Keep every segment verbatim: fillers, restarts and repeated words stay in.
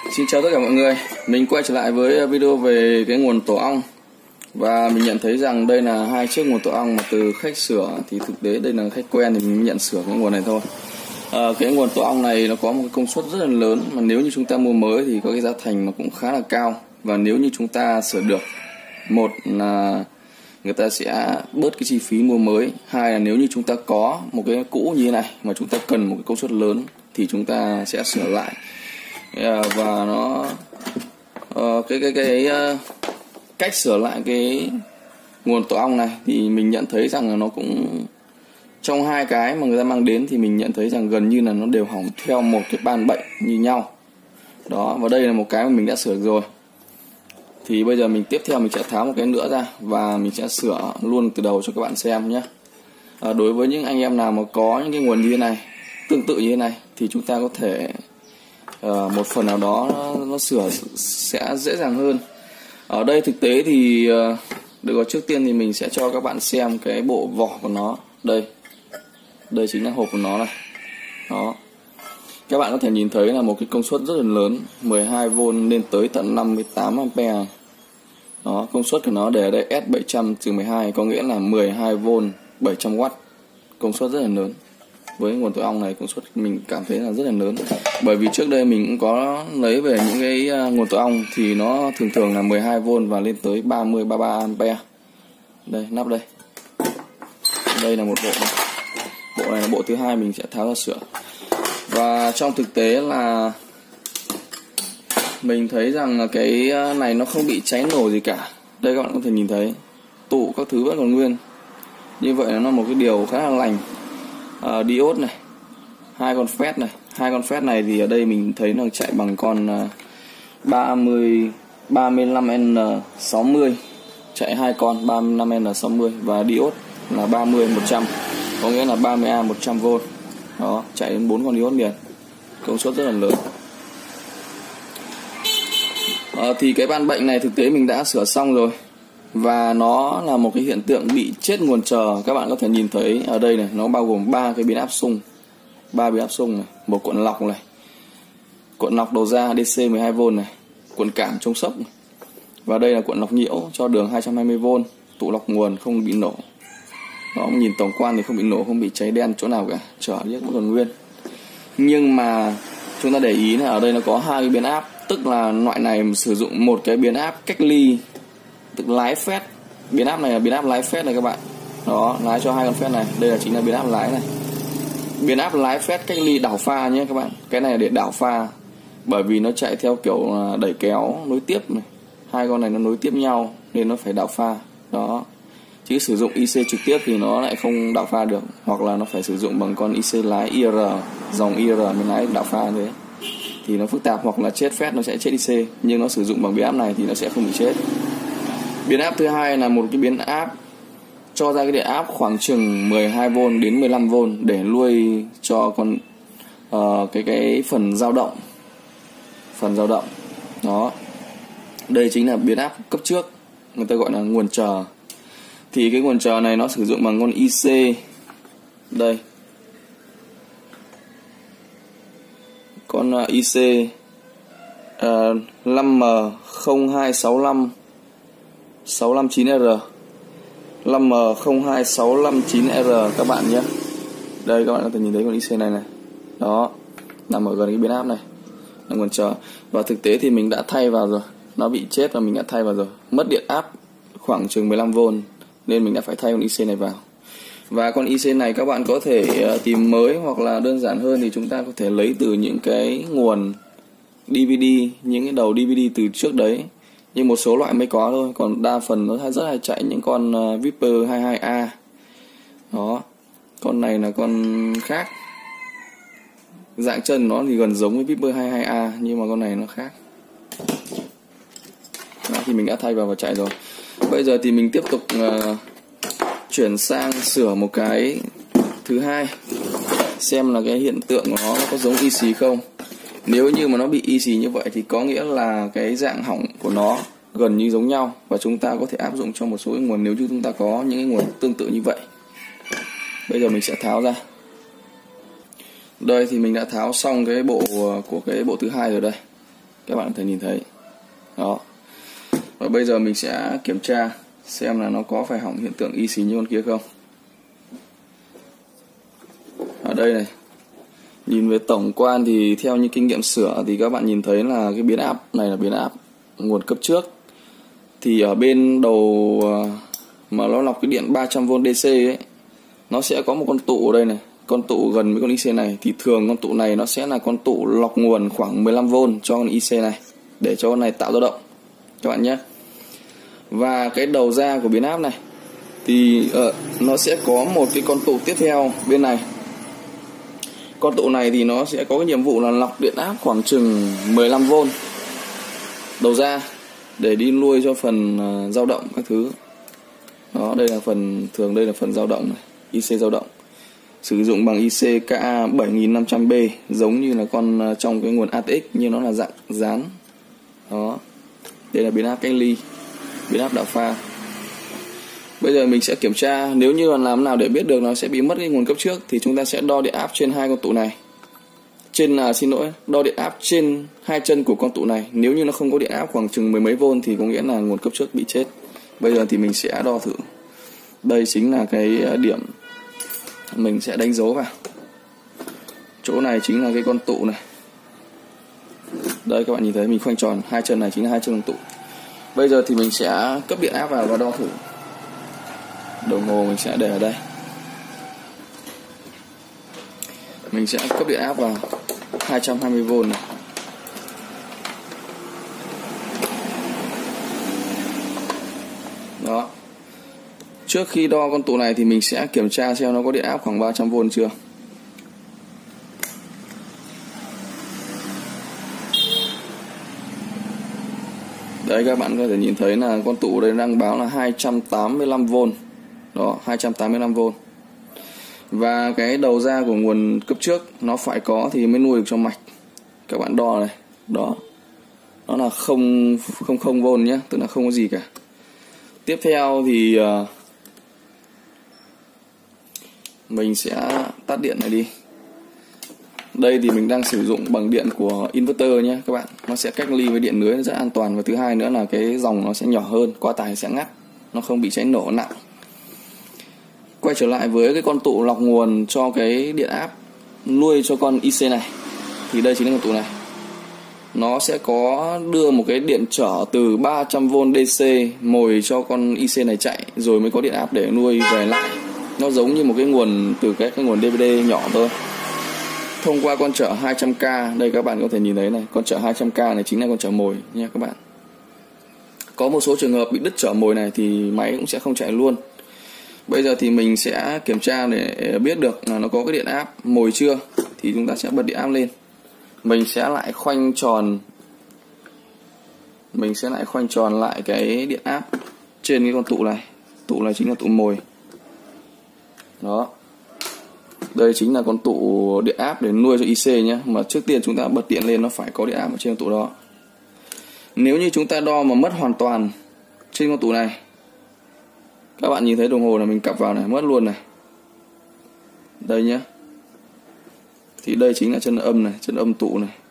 Xin chào tất cả mọi người, mình quay trở lại với video về cái nguồn tổ ong. Và mình nhận thấy rằng đây là hai chiếc nguồn tổ ong mà từ khách sửa thì thực tế đây là khách quen thì mình nhận sửa cái nguồn này thôi. à, Cái nguồn tổ ong này nó có một cái công suất rất là lớn, mà nếu như chúng ta mua mới thì có cái giá thành nó cũng khá là cao. Và nếu như chúng ta sửa được, một là người ta sẽ bớt cái chi phí mua mới, hai là nếu như chúng ta có một cái cũ như thế này mà chúng ta cần một cái công suất lớn thì chúng ta sẽ sửa lại. Và nó uh, cái cái cái uh, cách sửa lại cái nguồn tổ ong này thì mình nhận thấy rằng là nó cũng, trong hai cái mà người ta mang đến thì mình nhận thấy rằng gần như là nó đều hỏng theo một cái ban bệnh như nhau đó. Và đây là một cái mà mình đã sửa rồi, thì bây giờ mình tiếp theo mình sẽ tháo một cái nữa ra và mình sẽ sửa luôn từ đầu cho các bạn xem nhé. À, đối với những anh em nào mà có những cái nguồn như thế này, tương tự như thế này, thì chúng ta có thể Uh, một phần nào đó nó, nó sửa sẽ dễ dàng hơn. Ở đây thực tế thì uh, được rồi, trước tiên thì mình sẽ cho các bạn xem cái bộ vỏ của nó. Đây, đây chính là hộp của nó này. Đó, các bạn có thể nhìn thấy là một cái công suất rất là lớn, mười hai vôn lên tới tận năm mươi tám ampe. Đó, công suất của nó để ở đây S bảy trăm trừ mười hai, có nghĩa là mười hai vôn bảy trăm oát, công suất rất là lớn. Với nguồn tổ ong này công suất mình cảm thấy là rất là lớn, bởi vì trước đây mình cũng có lấy về những cái nguồn tổ ong thì nó thường thường là mười hai vôn và lên tới ba mươi ba mươi ba ampe. Đây, nắp đây, đây là một bộ này. Bộ này là bộ thứ hai mình sẽ tháo ra sửa. Và trong thực tế là mình thấy rằng là cái này nó không bị cháy nổ gì cả. Đây các bạn có thể nhìn thấy tụ các thứ vẫn còn nguyên, như vậy là nó một cái điều khá là lành. Uh, diode này, hai con phét này, hai con phét này thì ở đây mình thấy nó chạy bằng con uh, ba mươi ba mươi lăm N sáu mươi, chạy hai con ba mươi lăm N sáu mươi, và diode là ba mươi một trăm, có nghĩa là ba mươi A một trăm vôn. Đó, chạy đến bốn con diode liền, công suất rất là lớn. Uh, thì cái ban bệnh này thực tế mình đã sửa xong rồi, và nó là một cái hiện tượng bị chết nguồn chờ. Các bạn có thể nhìn thấy ở đây này, nó bao gồm ba cái biến áp xung, ba biến áp xung này, một cuộn lọc này, cuộn lọc đầu ra D C mười hai vôn này, cuộn cảm chống sốc này. Và đây là cuộn lọc nhiễu cho đường hai trăm hai mươi vôn, tụ lọc nguồn không bị nổ. Đó, nhìn tổng quan thì không bị nổ, không bị cháy đen chỗ nào cả, trở nhất vẫn còn nguyên. Nhưng mà chúng ta để ý là ở đây nó có hai cái biến áp, tức là loại này sử dụng một cái biến áp cách ly, tức lái phét. Biến áp này là biến áp lái phét này các bạn. Đó, lái cho hai con phét này, đây là chính là biến áp lái này. Biến áp lái phét cách ly đảo pha nhé các bạn. Cái này để đảo pha, bởi vì nó chạy theo kiểu đẩy kéo nối tiếp này. Hai con này nó nối tiếp nhau nên nó phải đảo pha. Đó, chứ sử dụng I C trực tiếp thì nó lại không đảo pha được, hoặc là nó phải sử dụng bằng con I C lái I R, dòng I R mới lái đảo pha thế thì nó phức tạp, hoặc là chết phét nó sẽ chết I C. Nhưng nó sử dụng bằng biến áp này thì nó sẽ không bị chết. Biến áp thứ hai là một cái biến áp cho ra cái điện áp khoảng chừng mười hai vôn đến mười lăm vôn để nuôi cho con uh, cái cái phần dao động, phần dao động. Đó, đây chính là biến áp cấp trước, người ta gọi là nguồn chờ. Thì cái nguồn chờ này nó sử dụng bằng con I C đây, con uh, I C uh, năm M không hai sáu lăm sáu năm chín R, năm M không hai sáu năm chín R các bạn nhé. Đây các bạn có thể nhìn thấy con I C này này. Đó, nằm ở gần cái biến áp này là nguồn chờ. Và thực tế thì mình đã thay vào rồi, nó bị chết và mình đã thay vào rồi, mất điện áp khoảng chừng mười lăm vôn nên mình đã phải thay con I C này vào. Và con I C này các bạn có thể tìm mới, hoặc là đơn giản hơn thì chúng ta có thể lấy từ những cái nguồn D V D, những cái đầu D V D từ trước đấy. Nhưng một số loại mới có thôi, còn đa phần nó rất hay chạy những con uh, Viper hai mươi hai A. Đó, con này là con khác, dạng chân nó thì gần giống với Viper hai mươi hai A, nhưng mà con này nó khác. Đó, thì mình đã thay vào và chạy rồi. Bây giờ thì mình tiếp tục uh, chuyển sang sửa một cái thứ hai, xem là cái hiện tượng của nó, nó có giống y xì không. Nếu như mà nó bị y xì như vậy thì có nghĩa là cái dạng hỏng của nó gần như giống nhau, và chúng ta có thể áp dụng cho một số cái nguồn nếu như chúng ta có những cái nguồn tương tự như vậy. Bây giờ mình sẽ tháo ra. Đây thì mình đã tháo xong cái bộ của cái bộ thứ hai rồi đây. các bạn có thể nhìn thấy đó. Và bây giờ mình sẽ kiểm tra xem là nó có phải hỏng hiện tượng y xì như con kia không. Ở đây này, nhìn về tổng quan thì theo như kinh nghiệm sửa thì các bạn nhìn thấy là cái biến áp này là biến áp nguồn cấp trước. Thì ở bên đầu mà nó lọc cái điện ba trăm vôn đê xê ấy, nó sẽ có một con tụ ở đây này, con tụ gần với con i xê này. Thì thường con tụ này nó sẽ là con tụ lọc nguồn khoảng mười lăm vôn cho con i xê này, để cho con này tạo dao động các bạn nhé. Và cái đầu ra của biến áp này thì uh, nó sẽ có một cái con tụ tiếp theo bên này. Con tụ này thì nó sẽ có cái nhiệm vụ là lọc điện áp khoảng chừng mười lăm vôn đầu ra để đi nuôi cho phần uh, dao động các thứ. Đó, đây là phần thường đây là phần dao động này, i xê dao động. Sử dụng bằng i xê K A bảy nghìn năm trăm B, giống như là con uh, trong cái nguồn a tê ích, nhưng nó là dạng dán. Đó. Đây là biến áp cách ly, biến áp đạo pha. Bây giờ mình sẽ kiểm tra, nếu như làm nào để biết được nó sẽ bị mất cái nguồn cấp trước thì chúng ta sẽ đo điện áp trên hai con tụ này. Trên là xin lỗi, đo điện áp trên hai chân của con tụ này. Nếu như nó không có điện áp khoảng chừng mười mấy vôn thì có nghĩa là nguồn cấp trước bị chết. Bây giờ thì mình sẽ đo thử. Đây chính là cái điểm mình sẽ đánh dấu vào. Chỗ này chính là cái con tụ này. Đây các bạn nhìn thấy mình khoanh tròn, hai chân này chính là hai chân con tụ. Bây giờ thì mình sẽ cấp điện áp vào và đo thử. Đồng hồ mình sẽ để ở đây. Mình sẽ cấp điện áp vào hai trăm hai mươi vôn này. Đó. Trước khi đo con tụ này thì mình sẽ kiểm tra xem nó có điện áp khoảng ba trăm vôn chưa. Đấy, các bạn có thể nhìn thấy là con tụ đây đang báo là hai trăm tám mươi lăm vôn. Đó, hai trăm tám mươi lăm vôn. Và cái đầu ra của nguồn cấp trước nó phải có thì mới nuôi được cho mạch. Các bạn đo này, đó. Nó là không không không vôn nhé, tức là không có gì cả. Tiếp theo thì uh, mình sẽ tắt điện này đi. Đây thì mình đang sử dụng bằng điện của inverter nhé các bạn. Nó sẽ cách ly với điện lưới rất an toàn. Và thứ hai nữa là cái dòng nó sẽ nhỏ hơn, qua tải sẽ ngắt, nó không bị cháy nổ nặng. Quay trở lại với cái con tụ lọc nguồn cho cái điện áp nuôi cho con i xê này. Thì đây chính là con tụ này. Nó sẽ có đưa một cái điện trở từ ba trăm vôn đê xê mồi cho con i xê này chạy, rồi mới có điện áp để nuôi về lại. Nó giống như một cái nguồn từ cái, cái nguồn đê vê đê nhỏ thôi. Thông qua con trở hai trăm K, đây các bạn có thể nhìn thấy này, con trở hai trăm K này chính là con trở mồi nha các bạn. Có một số trường hợp bị đứt trở mồi này thì máy cũng sẽ không chạy luôn. Bây giờ thì mình sẽ kiểm tra để biết được là nó có cái điện áp mồi chưa. Thì chúng ta sẽ bật điện áp lên. Mình sẽ lại khoanh tròn Mình sẽ lại khoanh tròn lại cái điện áp trên cái con tụ này. Tụ này chính là tụ mồi. Đó. Đây chính là con tụ điện áp để nuôi cho i xê nhé. Mà trước tiên chúng ta bật điện lên nó phải có điện áp ở trên con tụ đó. Nếu như chúng ta đo mà mất hoàn toàn trên con tụ này, các bạn nhìn thấy đồng hồ là mình cặp vào này, mất luôn này. Đây nhé. Thì đây chính là chân âm này, chân âm tụ này.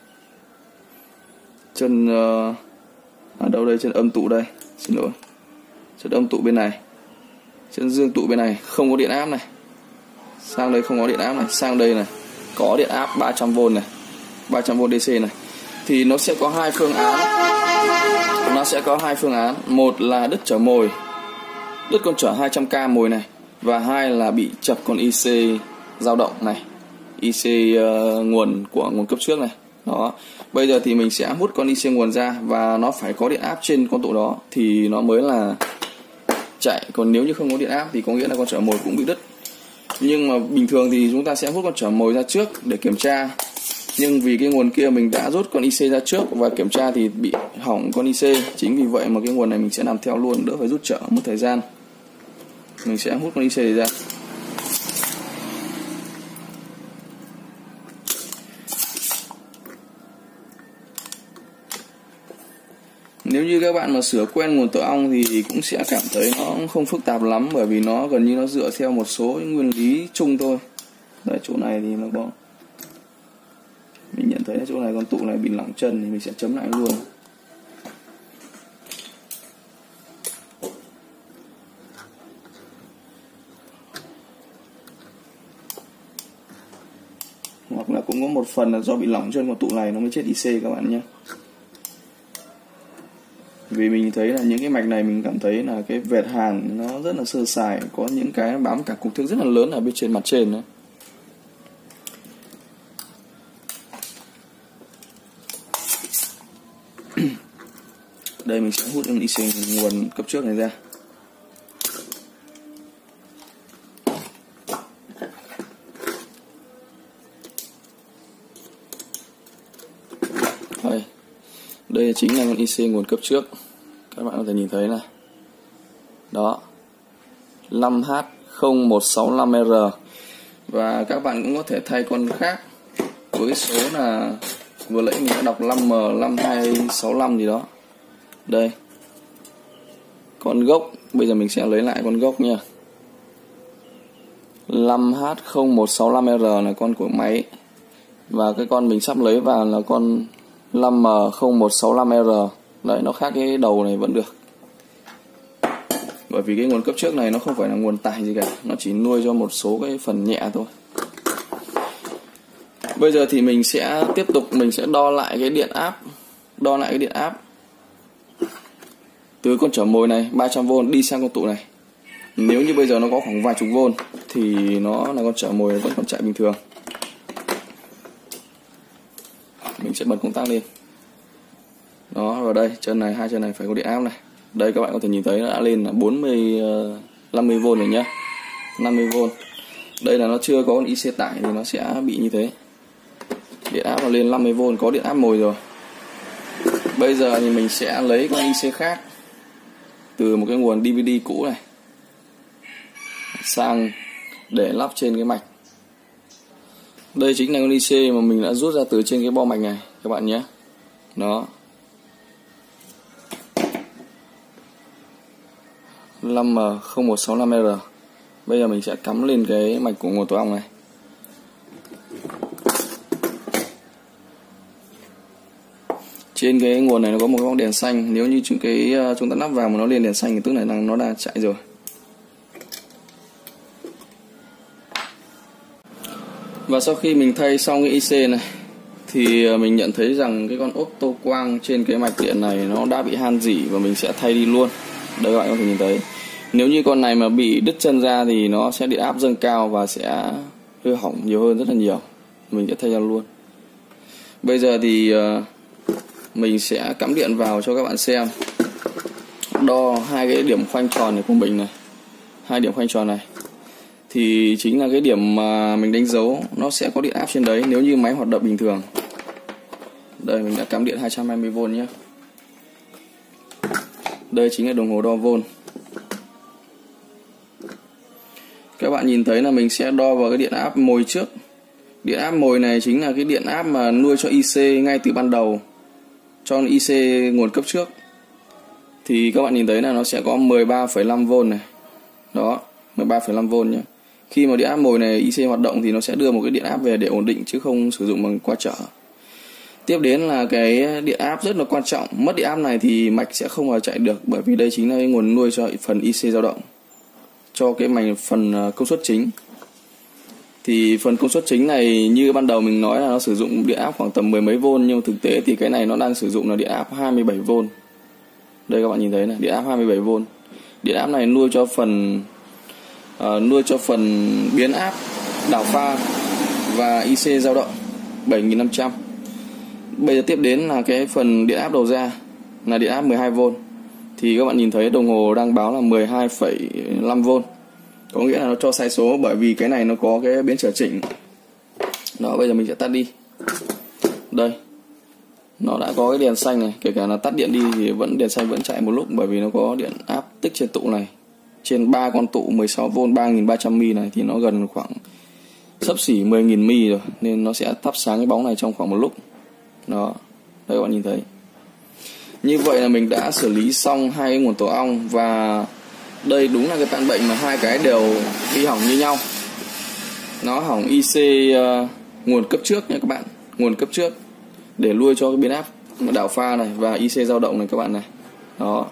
Chân uh, ở đâu đây, chân âm tụ đây, xin lỗi. Chân âm tụ bên này. Chân dương tụ bên này không có điện áp này. Sang đây không có điện áp này, sang đây này có điện áp ba trăm vôn này, ba trăm vôn đê xê này. Thì nó sẽ có hai phương án. Nó sẽ có hai phương án, một là đứt trở mồi, đứt con trở hai trăm K mồi này, và hai là bị chập con i xê dao động này, i xê uh, nguồn của nguồn cấp trước này. Đó. Bây giờ thì mình sẽ hút con i xê nguồn ra và nó phải có điện áp trên con tụ đó thì nó mới là chạy. Còn nếu như không có điện áp thì có nghĩa là con trở mồi cũng bị đứt. Nhưng mà bình thường thì chúng ta sẽ hút con trở mồi ra trước để kiểm tra. Nhưng vì cái nguồn kia mình đã rút con i xê ra trước và kiểm tra thì bị hỏng con i xê. Chính vì vậy mà cái nguồn này mình sẽ làm theo luôn, đỡ phải rút trở một thời gian. Mình sẽ hút con i xê ra. Nếu như các bạn mà sửa quen nguồn tổ ong thì cũng sẽ cảm thấy nó cũng không phức tạp lắm, bởi vì nó gần như nó dựa theo một số nguyên lý chung thôi. Đấy, chỗ này thì nó có, mình nhận thấy thấy chỗ này con tụ này bị lỏng chân thì mình sẽ chấm lại luôn. Hoặc là cũng có một phần là do bị lỏng chân của tụ này nó mới chết i xê các bạn nhé. Vì mình thấy là những cái mạch này mình cảm thấy là cái vệt hàn nó rất là sơ sài, có những cái bám cả cục thước rất là lớn ở bên trên mặt trên nữa. Đây mình sẽ hút i xê nguồn cấp trước này ra. Đây, đây chính là con i xê nguồn cấp trước. Các bạn có thể nhìn thấy này. Đó. năm H không một sáu năm R. Và các bạn cũng có thể thay con khác với số là vừa nãy mình đã đọc năm M năm hai sáu năm gì đó. Đây. Con gốc, bây giờ mình sẽ lấy lại con gốc nha. năm H không một sáu năm R là con của máy. Và cái con mình sắp lấy vào là con năm M không một sáu năm R. Đấy, nó khác cái đầu này vẫn được. Bởi vì cái nguồn cấp trước này nó không phải là nguồn tải gì cả, nó chỉ nuôi cho một số cái phần nhẹ thôi. Bây giờ thì mình sẽ tiếp tục mình sẽ đo lại cái điện áp, đo lại cái điện áp từ con trở mồi này ba trăm vôn đi sang con tụ này. Nếu như bây giờ nó có khoảng vài chục vôn thì nó là con trở mồi vẫn còn chạy bình thường. Mình sẽ bật công tắc lên. Đó, vào đây chân này, hai chân này phải có điện áp này. Đây các bạn có thể nhìn thấy nó đã lên là bốn mươi năm mươi vôn rồi nhá. năm mươi vôn. Đây là nó chưa có con i xê tải thì nó sẽ bị như thế. Điện áp là lên năm mươi vôn, có điện áp mồi rồi. Bây giờ thì mình sẽ lấy con i xê khác từ một cái nguồn đê vê đê cũ này sang để lắp trên cái mạch. Đây chính là con i xê mà mình đã rút ra từ trên cái bo mạch này các bạn nhé. Đó. năm M không một sáu năm R. Bây giờ mình sẽ cắm lên cái mạch của nguồn tổ ong này. Trên cái nguồn này nó có một cái bóng đèn xanh. Nếu như chúng cái chúng ta lắp vào mà nó lên đèn xanh thì tức là nó đã chạy rồi. Và sau khi mình thay xong cái i xê này thì mình nhận thấy rằng cái con ốp tô quang trên cái mạch điện này nó đã bị han rỉ và mình sẽ thay đi luôn. Đây các bạn có thể nhìn thấy. Nếu như con này mà bị đứt chân ra thì nó sẽ điện áp dâng cao và sẽ hư hỏng nhiều hơn rất là nhiều. Mình sẽ thay ra luôn. Bây giờ thì mình sẽ cắm điện vào cho các bạn xem. Đo hai cái điểm khoanh tròn này của mình này. Hai điểm khoanh tròn này thì chính là cái điểm mà mình đánh dấu, nó sẽ có điện áp trên đấy nếu như máy hoạt động bình thường. Đây mình đã cắm điện hai trăm hai mươi vôn nhé. Đây chính là đồng hồ đo vôn. Các bạn nhìn thấy là mình sẽ đo vào cái điện áp mồi trước. Điện áp mồi này chính là cái điện áp mà nuôi cho i xê ngay từ ban đầu, cho i xê nguồn cấp trước. Thì các bạn nhìn thấy là nó sẽ có mười ba phẩy năm vôn này. Đó, mười ba phẩy năm vôn nhé. Khi mà điện áp mồi này i xê hoạt động thì nó sẽ đưa một cái điện áp về để ổn định chứ không sử dụng bằng qua trở. Tiếp đến là cái điện áp rất là quan trọng. Mất điện áp này thì mạch sẽ không bao chạy được, bởi vì đây chính là cái nguồn nuôi cho phần i xê dao động, cho cái mạch phần công suất chính. Thì phần công suất chính này như ban đầu mình nói là nó sử dụng điện áp khoảng tầm mười mấy vôn, nhưng thực tế thì cái này nó đang sử dụng là điện áp hai mươi bảy vôn. Đây các bạn nhìn thấy này, điện áp hai mươi bảy vôn. Điện áp này nuôi cho phần uh, nuôi cho phần biến áp, đảo pha và i xê dao động bảy nghìn năm trăm. Bây giờ tiếp đến là cái phần điện áp đầu ra là điện áp mười hai vôn. Thì các bạn nhìn thấy đồng hồ đang báo là mười hai phẩy năm vôn. Có nghĩa là nó cho sai số, bởi vì cái này nó có cái biến trở chỉnh. Đó, bây giờ mình sẽ tắt đi. Đây, nó đã có cái đèn xanh này, kể cả là tắt điện đi thì vẫn đèn xanh vẫn chạy một lúc, bởi vì nó có điện áp tích trên tụ này. Trên ba con tụ mười sáu vôn ba nghìn ba trăm mi này thì nó gần khoảng xấp xỉ mười nghìn mi rồi, nên nó sẽ thắp sáng cái bóng này trong khoảng một lúc. Đó, đây các bạn nhìn thấy. Như vậy là mình đã xử lý xong hai cái nguồn tổ ong, và đây đúng là cái căn bệnh mà hai cái đều bị hỏng như nhau. Nó hỏng i xê uh, nguồn cấp trước nha các bạn, nguồn cấp trước. để nuôi cho cái biến áp đảo pha này và i xê dao động này các bạn này. Đó.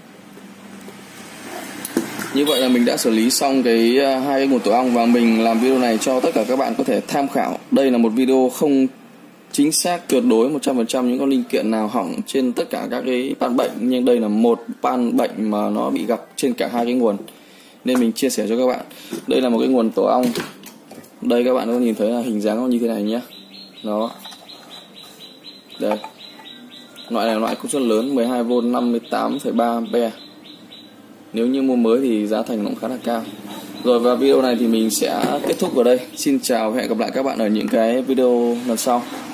Như vậy là mình đã xử lý xong cái hai cái nguồn tổ ong và mình làm video này cho tất cả các bạn có thể tham khảo. Đây là một video không chính xác tuyệt đối một trăm phần trăm những con linh kiện nào hỏng trên tất cả các cái pan bệnh, nhưng đây là một pan bệnh mà nó bị gặp trên cả hai cái nguồn nên mình chia sẻ cho các bạn. Đây là một cái nguồn tổ ong. Đây các bạn có nhìn thấy là hình dáng nó như thế này nhé. Đó. Đây. Loại này là loại công suất lớn mười hai vôn năm mươi tám phẩy ba ampe. Nếu như mua mới thì giá thành nó cũng khá là cao. Rồi, và video này thì mình sẽ kết thúc ở đây. Xin chào và hẹn gặp lại các bạn ở những cái video lần sau.